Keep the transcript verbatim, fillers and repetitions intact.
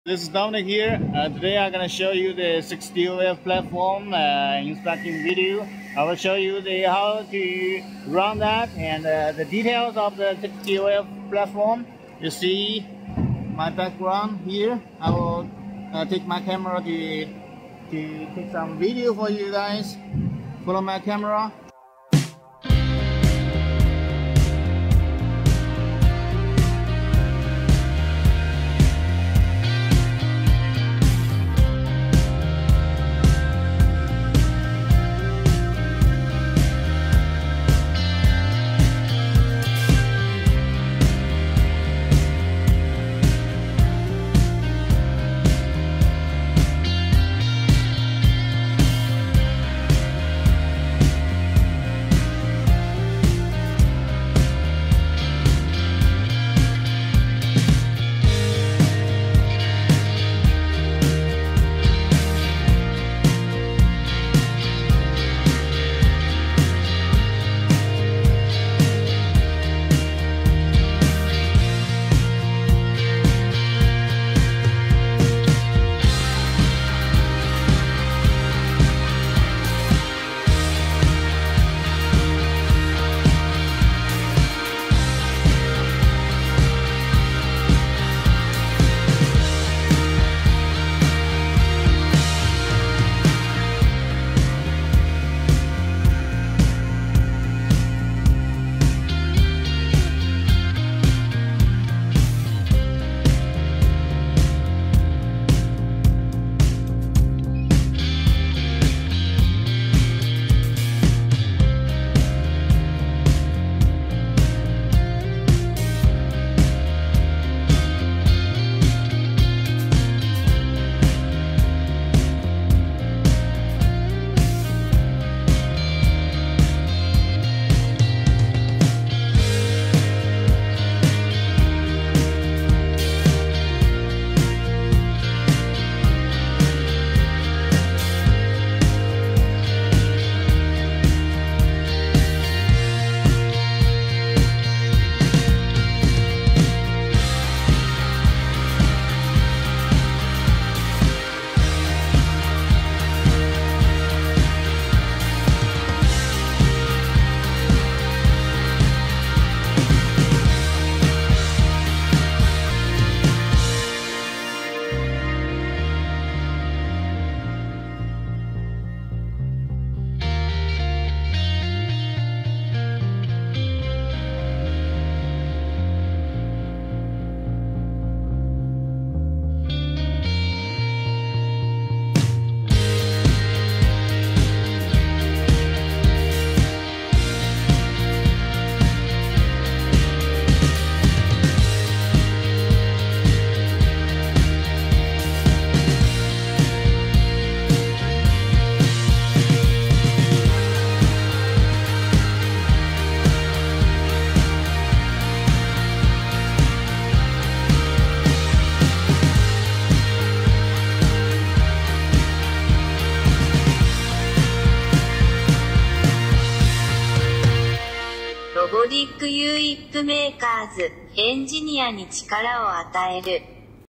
This is Dominic here. Uh, today I'm going to show you the six D O F platform uh, instruction video. I will show you the how to run that and uh, the details of the six D O F platform. You see my background here. I will uh, take my camera to, to take some video for you guys. Follow my camera. RobotDiggユーアイピーメーカーズ、エンジニアに力を与える。